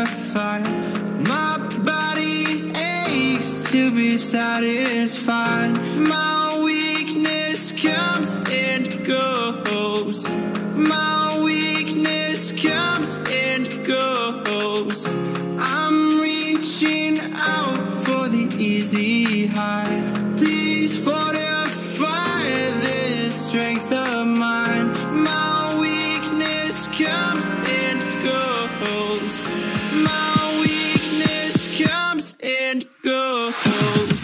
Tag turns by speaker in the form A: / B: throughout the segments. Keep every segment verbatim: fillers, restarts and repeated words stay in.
A: satisfied. My body aches to be satisfied. My weakness comes and goes. My weakness comes and goes. I'm reaching out for the easy high. Please fortify this strength of mine. My weakness comes and goes. My weakness comes and goes.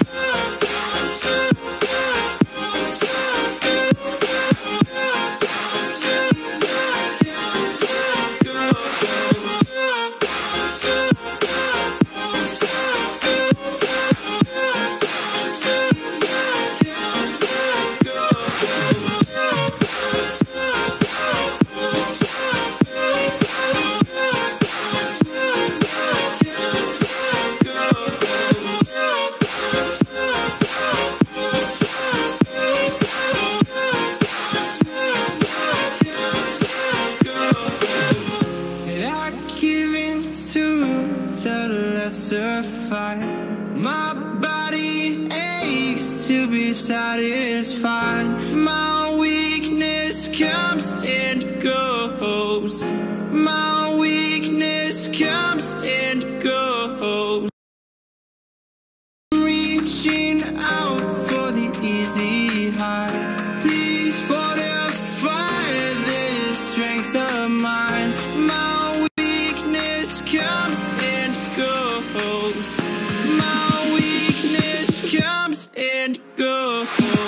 A: My body aches to be satisfied. My weakness comes and goes. My weakness comes and goes. I'm reaching out for the easy high. Please fortify this strength of mine. My weakness comes and goes. My weakness comes and goes.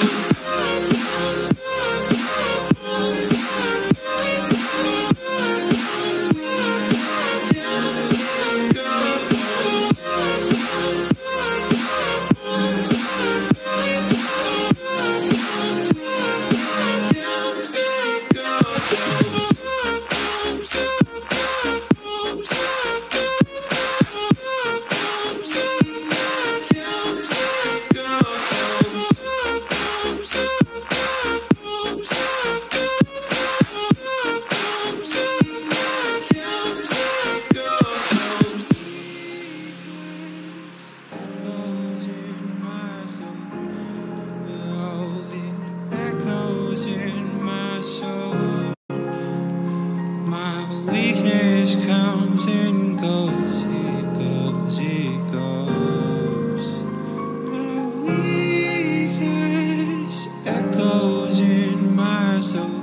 A: Weakness comes and goes, it goes, it goes. My weakness echoes in my soul.